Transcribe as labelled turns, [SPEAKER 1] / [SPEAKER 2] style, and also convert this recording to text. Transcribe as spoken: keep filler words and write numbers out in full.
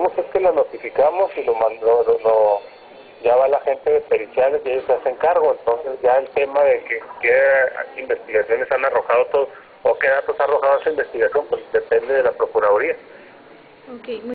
[SPEAKER 1] hacemos es que lo notificamos y lo mandó, lo, lo, ya va la gente de periciales y ellos se hacen cargo. Entonces ya el tema de que qué investigaciones han arrojado todos o qué datos ha arrojado esa investigación, pues depende de la Procuraduría.
[SPEAKER 2] Okay.